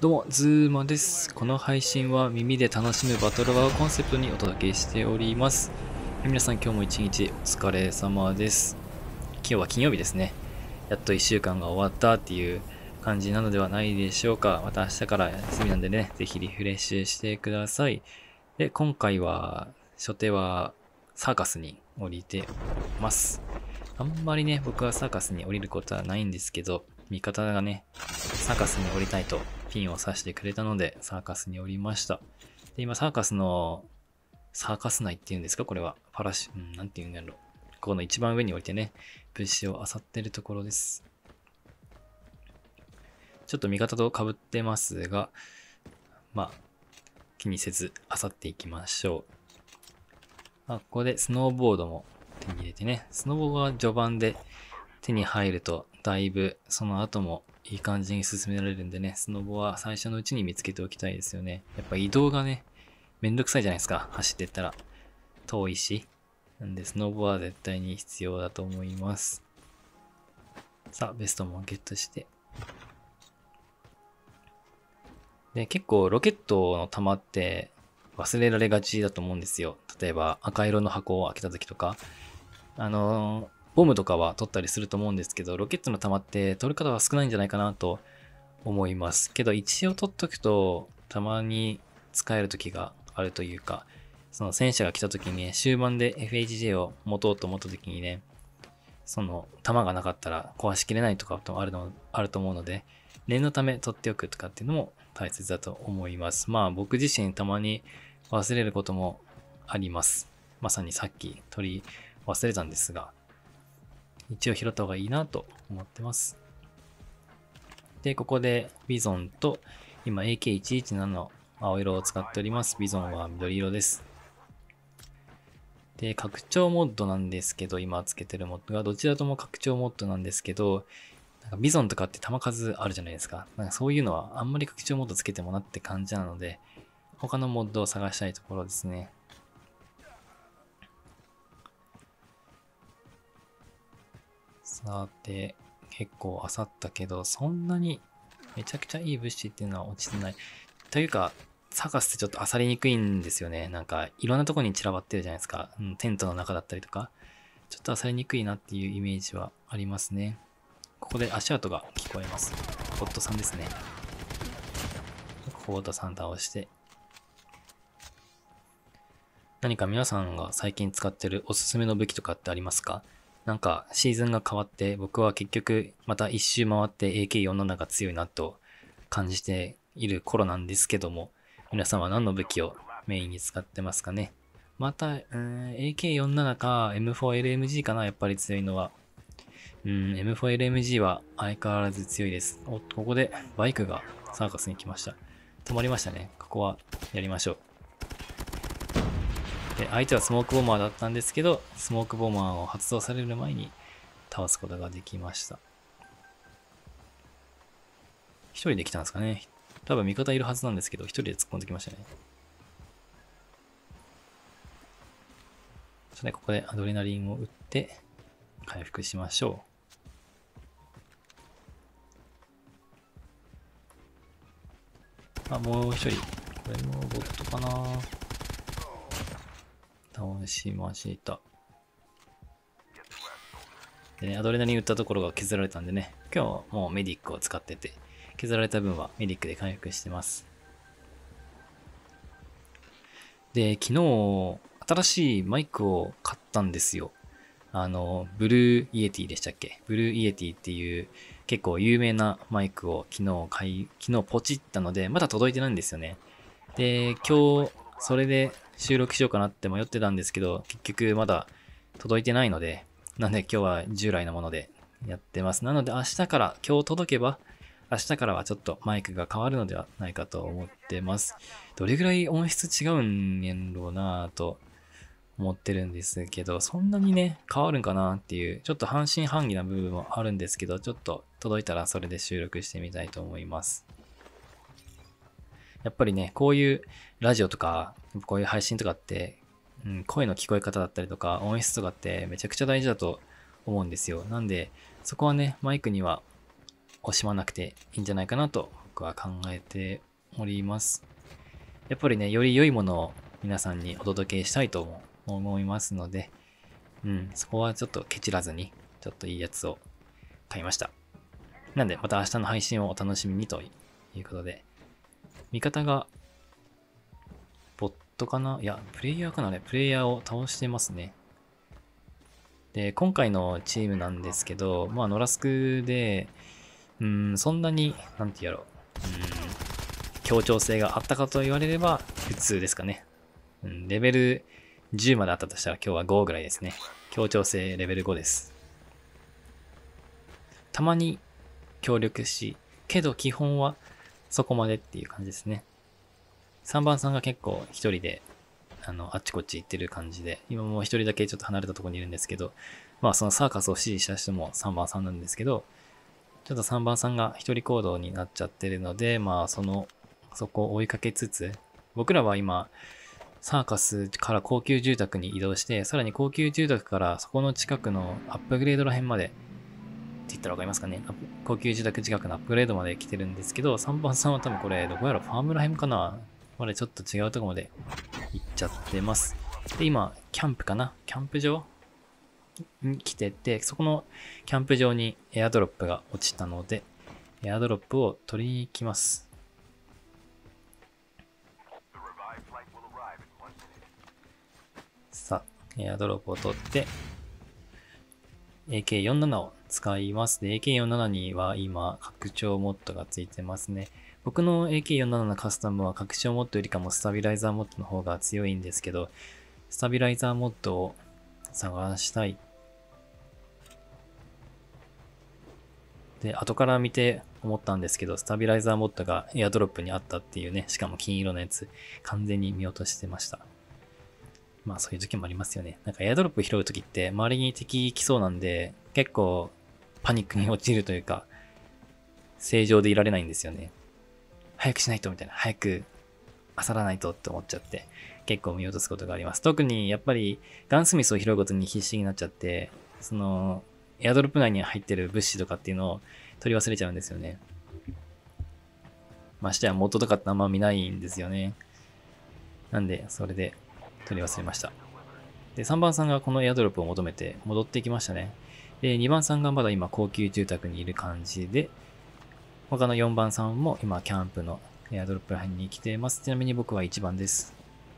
どうも、ズーマです。この配信は耳で楽しむバトルワーをコンセプトにお届けしております。皆さん今日も一日お疲れ様です。今日は金曜日ですね。やっと1週間が終わったっていう感じなのではないでしょうか。また明日から休みなんでね、ぜひリフレッシュしてください。で、今回は、初手はサーカスに降りてます。あんまりね、僕はサーカスに降りることはないんですけど、味方がね、サーカスに降りたいとピンを刺してくれたので、サーカスに降りました。で、今、サーカス内っていうんですかこれは。なんていうんだろう。ここの一番上に降りてね、物資を漁ってるところです。ちょっと味方と被ってますが、まあ、気にせず漁っていきましょう。ここでスノーボードも手に入れてね、スノボが序盤で手に入ると、だいぶその後もいい感じに進められるんでね、スノボは最初のうちに見つけておきたいですよね。やっぱ移動がね、めんどくさいじゃないですか。走っていったら。遠いし。なんで、スノボは絶対に必要だと思います。さあ、ベストもゲットして。で、結構ロケットの弾って忘れられがちだと思うんですよ。例えば赤色の箱を開けた時とか。ボムとかは取ったりすると思うんですけど、ロケットの弾って取る方は少ないんじゃないかなと思います。けど一応取っとくと、たまに使える時があるというか、その戦車が来た時にね、終盤で FHJ を持とうと思った時にね、その弾がなかったら壊しきれないとかもあると思うので、念のため取っておくとかっていうのも大切だと思います。まあ僕自身たまに忘れることもあります。まさにさっき取り忘れたんですが、一応拾った方がいいなと思ってます。で、ここでビゾンと今 AK117 の青色を使っております。ビゾンは緑色です。で、拡張モッドなんですけど、今つけてるモッドがどちらとも拡張モッドなんですけど、なんかビゾンとかって弾数あるじゃないですか。なんかそういうのはあんまり拡張モッドつけてもなって感じなので、他のモッドを探したいところですね。さて、結構漁ったけど、そんなにめちゃくちゃいい物資っていうのは落ちてない。というか、サーカスってちょっと漁りにくいんですよね。なんか、いろんなとこに散らばってるじゃないですか。テントの中だったりとか。ちょっと漁りにくいなっていうイメージはありますね。ここで足跡が聞こえます。ボットさんですね。ボットさん倒して。何か皆さんが最近使ってるおすすめの武器とかってありますか？なんかシーズンが変わって僕は結局また一周回って AK47 が強いなと感じている頃なんですけども、皆さんは何の武器をメインに使ってますかね？また、AK47 か M4LMG かな、やっぱり強いのは。M4LMG は相変わらず強いです。ここでバイクがサーカスに来ました。止まりましたね。ここはやりましょう。で、相手はスモークボマーだったんですけど、スモークボマーを発動される前に倒すことができました。一人で来たんですかね。多分味方いるはずなんですけど、一人で突っ込んできましたね。ここでアドレナリンを打って回復しましょう。もう一人。これもボットかな。倒しました。でね、アドレナリン打ったところが削られたんでね、今日はもうメディックを使ってて、削られた分はメディックで回復してます。で、昨日、新しいマイクを買ったんですよ。ブルーイエティでしたっけ？ブルーイエティっていう結構有名なマイクを昨日ポチったので、まだ届いてないんですよね。で、今日、それで収録しようかなって迷ってたんですけど、結局まだ届いてないので、なんで今日は従来のものでやってます。なので明日から今日届けば、明日からはちょっとマイクが変わるのではないかと思ってます。どれぐらい音質違うんやろうなぁと思ってるんですけど、そんなにね、変わるんかなっていう、ちょっと半信半疑な部分もあるんですけど、ちょっと届いたらそれで収録してみたいと思います。やっぱりね、こういうラジオとか、こういう配信とかって、声の聞こえ方だったりとか、音質とかってめちゃくちゃ大事だと思うんですよ。なんで、そこはね、マイクには惜しまなくていいんじゃないかなと僕は考えております。やっぱりね、より良いものを皆さんにお届けしたいと思いますので、そこはちょっとケチらずに、ちょっといいやつを買いました。なんで、また明日の配信をお楽しみにということで、味方が、ボットかな？いや、プレイヤーかな？ね、プレイヤーを倒してますね。で、今回のチームなんですけど、ノラスクで、そんなに、なんて言うやろ、協調性があったかと言われれば、普通ですかね。レベル10まであったとしたら今日は5ぐらいですね。協調性レベル5です。たまに協力し、けど基本はそこまでっていう感じですね。3番さんが結構一人で、あっちこっち行ってる感じで、今もう一人だけちょっと離れたところにいるんですけど、そのサーカスを指示した人も3番さんなんですけど、ちょっと3番さんが一人行動になっちゃってるので、そこを追いかけつつ、僕らは今、サーカスから高級住宅に移動して、さらに高級住宅からそこの近くのアップグレードら辺まで、って言ったらわかりますかね。高級住宅近くのアップグレードまで来てるんですけど、3番さんは多分これ、どこやろ、ファームら辺かな。これちょっと違うとこまで行っちゃってます。で、今、キャンプかな？キャンプ場に来てて、そこのキャンプ場にエアドロップが落ちたので、エアドロップを取りに行きます。さあ、エアドロップを取って、AK47 を使います。で、AK47 には今、拡張モッドがついてますね。僕の AK47 のカスタムは拡張モッドよりかもスタビライザーモッドの方が強いんですけど、スタビライザーモッドを探したい。で、後から見て思ったんですけど、スタビライザーモッドがエアドロップにあったっていうね、しかも金色のやつ、完全に見落としてました。そういう時もありますよね。なんかエアドロップ拾う時って周りに敵来そうなんで、結構パニックに陥るというか、正常でいられないんですよね。早くしないとみたいな、早く漁らないとって思っちゃって、結構見落とすことがあります。特にやっぱりガンスミスを拾うことに必死になっちゃって、エアドロップ内に入ってる物資とかっていうのを取り忘れちゃうんですよね。ましてや元とかってあんま見ないんですよね。なんで、それで取り忘れました。で、3番さんがこのエアドロップを求めて戻ってきましたね。で、2番さんがまだ今高級住宅にいる感じで、他の4番さんも今キャンプのエアドロップら辺に来ています。ちなみに僕は1番です。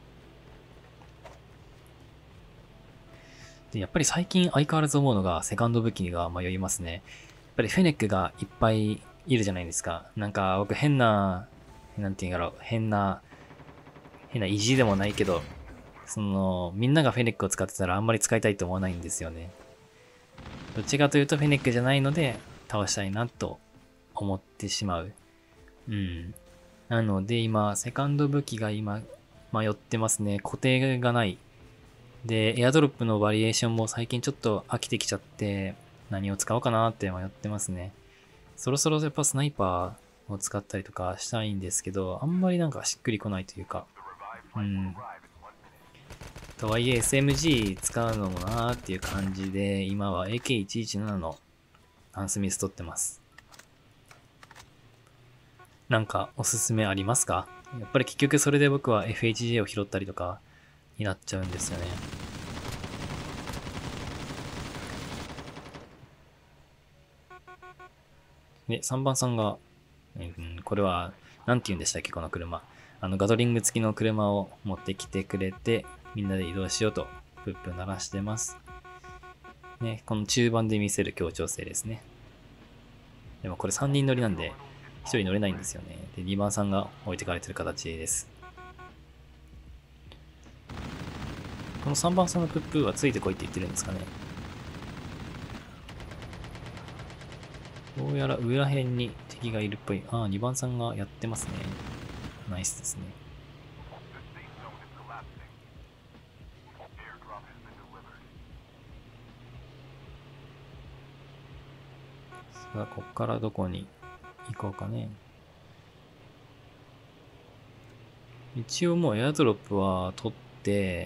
で、やっぱり最近相変わらず思うのがセカンド武器が迷いますね。やっぱりフェネックがいっぱいいるじゃないですか。なんか僕なんていうんだろう、変な意地でもないけど、みんながフェネックを使ってたらあんまり使いたいと思わないんですよね。どっちかというとフェネックじゃないので倒したいなと思ってしまう。なので今、セカンド武器が今迷ってますね。固定がない。で、エアドロップのバリエーションも最近ちょっと飽きてきちゃって、何を使おうかなって迷ってますね。そろそろやっぱスナイパーを使ったりとかしたいんですけど、あんまりなんかしっくりこないというか、とはいえ SMG 使うのもなーっていう感じで、今は AK117 のハンスミス取ってます。なんかおすすめありますか？やっぱり結局それで僕は FHJ を拾ったりとかになっちゃうんですよね。で、3番さんが、これは、なんて言うんでしたっけ、この車。ガトリング付きの車を持ってきてくれて、みんなで移動しようと、プップ鳴らしてます。ね、この中盤で見せる協調性ですね。でもこれ3人乗りなんで、1人乗れないんですよね。で、2番さんが置いてかれてる形です。この3番さんのプップはついてこいって言ってるんですかね。どうやら上ら辺に敵がいるっぽい。2番さんがやってますね。ナイスですね。さあ、こっからどこに行こうかね。一応もうエアドロップは取って、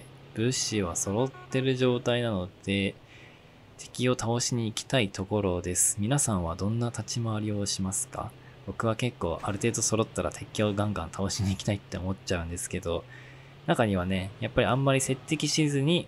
物資は揃ってる状態なので、敵を倒しに行きたいところです。皆さんはどんな立ち回りをしますか？ 僕は結構ある程度揃ったら敵をガンガン倒しに行きたいって思っちゃうんですけど、中にはね、やっぱりあんまり接敵せずに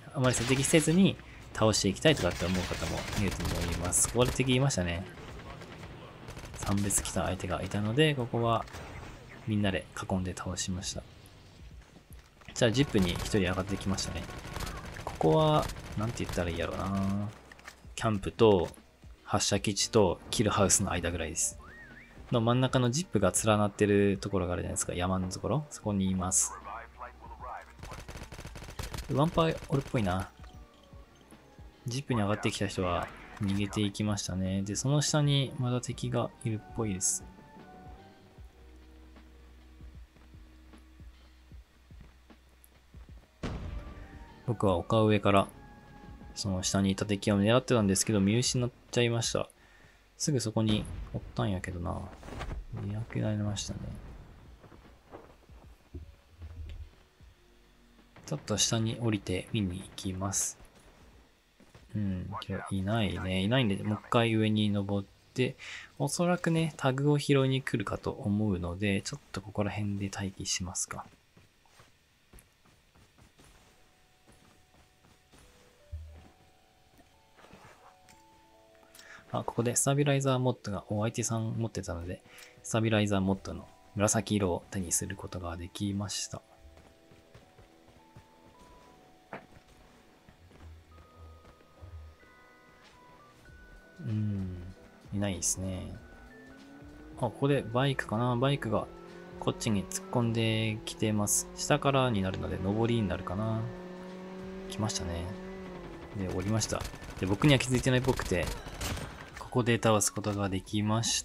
倒していきたいとかって思う方もいると思います。ここで敵いましたね。3別来た相手がいたので、ここはみんなで囲んで倒しました。じゃあ、ジップに1人上がってきましたね。ここは、なんて言ったらいいやろうな。キャンプと発射基地とキルハウスの間ぐらいです。の真ん中のジップが連なってるところがあるじゃないですか。山のところ。そこにいます。ワンパーおるっぽいな。ジップに上がってきた人は逃げていきましたね。で、その下にまだ敵がいるっぽいです。僕は丘上からその下にいた敵を狙ってたんですけど見失っちゃいました。すぐそこにおったんやけどな。見分けられましたね。ちょっと下に降りて見に行きます。今日いないね。いないんで、もう一回上に登って、おそらくね、タグを拾いに来るかと思うので、ちょっとここら辺で待機しますか。ここでスタビライザーモッドがお相手さん持ってたので、スタビライザーモッドの紫色を手にすることができました。いないですね。ここでバイクかな。バイクがこっちに突っ込んできてます。下からになるので上りになるかな。来ましたね。で、降りました。で、僕には気づいてないっぽくて、ここで倒すことができました。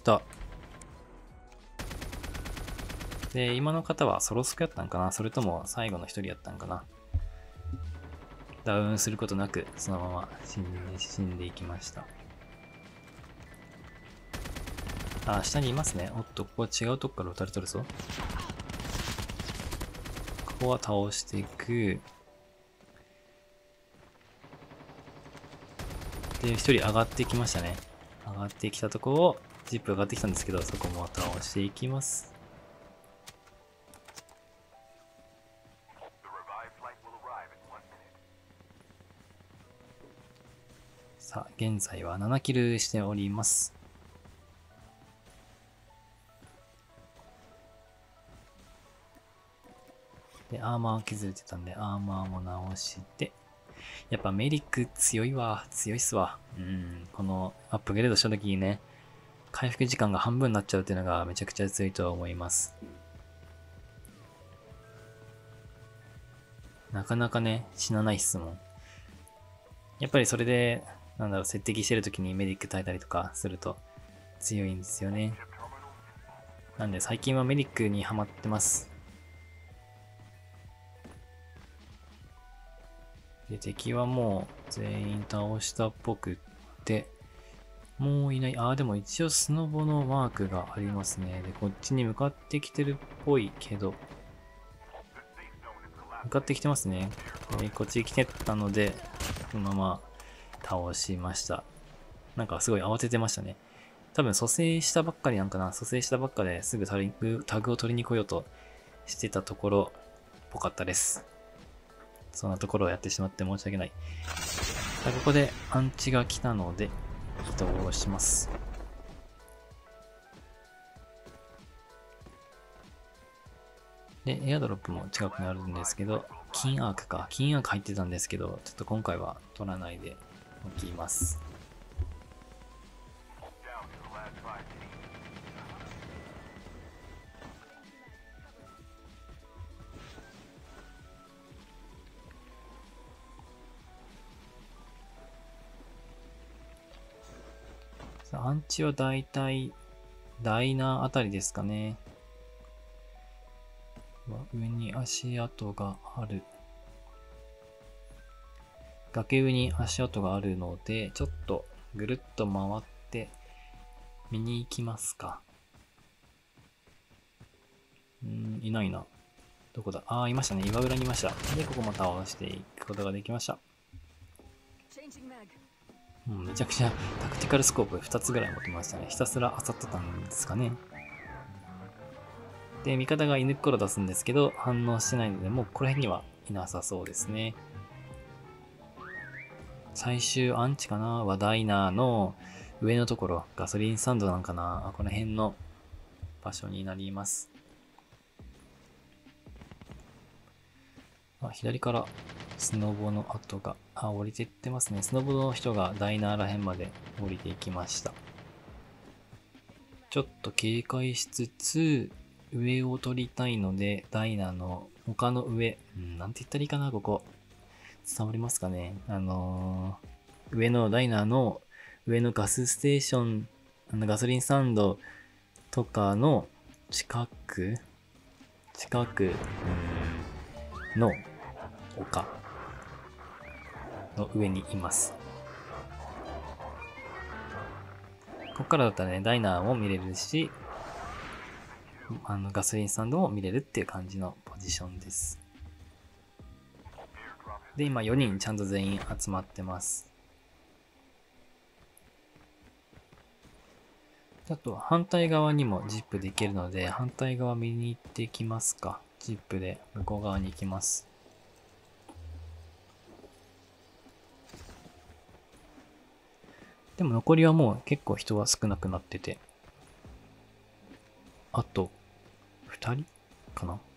で、今の方はソロスクやったんかな、それとも最後の一人やったんかな。ダウンすることなく、そのまま死んでいきました。下にいますね。おっと、ここは違うとこから撃たれとるぞ。ここは倒していく。で、一人上がってきましたね。上がってきたとこを、ジップ上がってきたんですけど、そこも倒していきます。さあ、現在は7キルしております。で、アーマー削れてたんで、アーマーも直して、やっぱメリック強いわ。強いっすわ。このアップグレードした時にね、回復時間が半分になっちゃうっていうのがめちゃくちゃ強いと思います。なかなかね、死なないっすもん。やっぱりそれで、接敵してる時にメディック耐えたりとかすると強いんですよね。なんで最近はメディックにハマってます。で、敵はもう全員倒したっぽくって、もういない。でも一応スノボのマークがありますね。で、こっちに向かってきてるっぽいけど、向かってきてますね。こっち来てたので、このまま倒しました。なんかすごい慌ててましたね。多分蘇生したばっかりなんかな。蘇生したばっかですぐタグを取りに来ようとしてたところっぽかったです。そんなところをやってしまって申し訳ない。ここでアンチが来たので移動します。で、エアドロップも近くにあるんですけど、金アークか。金アーク入ってたんですけど、ちょっと今回は取らないでおきます。アンチはだいたいダイナーあたりですかね。上に足跡がある。崖上に足跡があるので、ちょっとぐるっと回って見に行きますか。いないな。どこだ？いましたね。岩裏にいました。で、ここも倒していくことができました。 もうめちゃくちゃタクティカルスコープ2つぐらい持ってましたね。ひたすら漁ってたんですかね。で、味方が犬っころ出すんですけど、反応してないので、もうこの辺にはいなさそうですね。最終アンチかなはダイナーの上のところ、ガソリンスタンドなんかな、この辺の場所になります。左からスノボの跡が、降りていってますね。スノボの人がダイナーら辺まで降りていきました。ちょっと警戒しつつ、上を取りたいので、ダイナーの他の上、なんて言ったらいいかな、ここ。伝わりますかね。上のダイナーの上のガスステーション、ガソリンスタンドとかの近くの丘の上にいます。ここからだったらね、ダイナーも見れるし、ガソリンスタンドも見れるっていう感じのポジションです。で、今4人ちゃんと全員集まってます。あと反対側にもジップできるので、反対側見に行ってきますか。ジップで向こう側に行きます。でも残りはもう結構人は少なくなってて。あと、2人かな。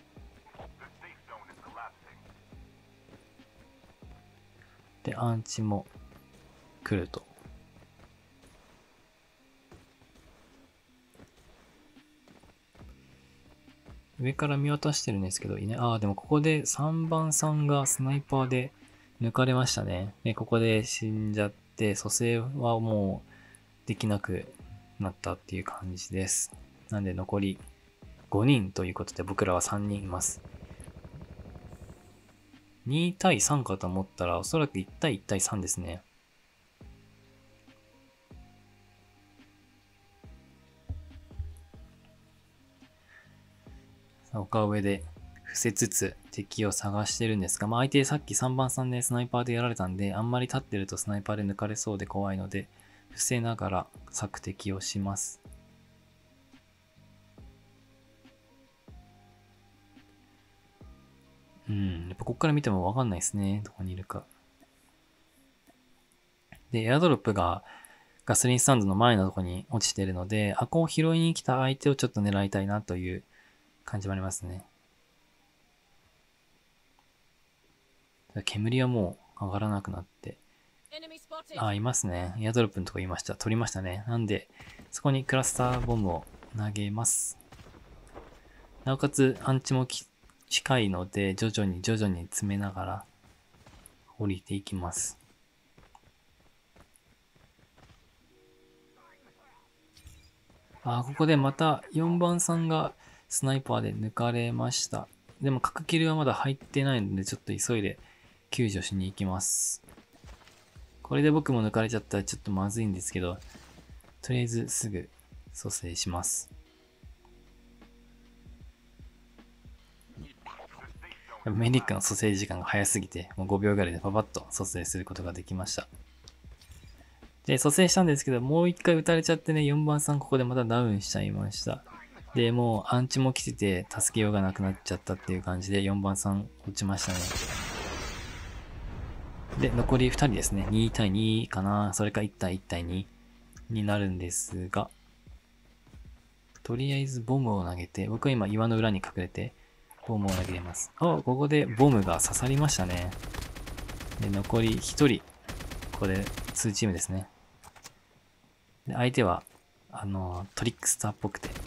で、アンチも来ると。上から見渡してるんですけど、でもここで3番さんがスナイパーで抜かれましたね。で、ここで死んじゃって、蘇生はもうできなくなったっていう感じです。なんで残り5人ということで僕らは3人います。2対3かと思ったらおそらく1対1対3ですね。丘上で伏せつつ敵を探してるんですが、相手さっき3番さんでスナイパーでやられたんで、あんまり立ってるとスナイパーで抜かれそうで怖いので、伏せながら索敵をします。やっぱここから見てもわかんないですね。どこにいるか。で、エアドロップがガソリンスタンドの前のとこに落ちてるので、ここを拾いに来た相手をちょっと狙いたいなという感じもありますね。煙はもう上がらなくなって。いますね。エアドロップのとこいました。取りましたね。なんで、そこにクラスターボムを投げます。なおかつ、アンチも近いので、徐々に詰めながら降りていきます。ここでまた4番さんがスナイパーで抜かれました。でも角切りはまだ入ってないので、ちょっと急いで救助しに行きます。これで僕も抜かれちゃったらちょっとまずいんですけど、とりあえずすぐ蘇生します。メディックの蘇生時間が早すぎて、もう5秒ぐらいでパパッと蘇生することができました。で、蘇生したんですけど、もう一回撃たれちゃってね、4番さんここでまたダウンしちゃいました。で、もうアンチも来てて、助けようがなくなっちゃったっていう感じで、4番さん落ちましたね。で、残り2人ですね。2対2かな。それか1対1対2になるんですが、とりあえずボムを投げて、僕は今岩の裏に隠れて、ボムを投げます。ここでボムが刺さりましたね。で、残り1人。ここで2チームですね。で、相手は、トリックスターっぽくて。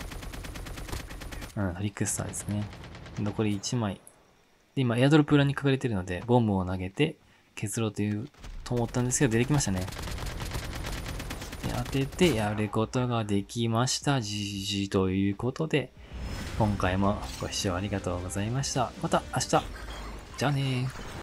トリックスターですね。残り1枚。で、今、エアドロップ裏に隠れてるので、ボムを投げて、削ろうと思ったんですけど、出てきましたね。で、当ててやることができました。GG ということで、今回もご視聴ありがとうございました。また明日。じゃあねー。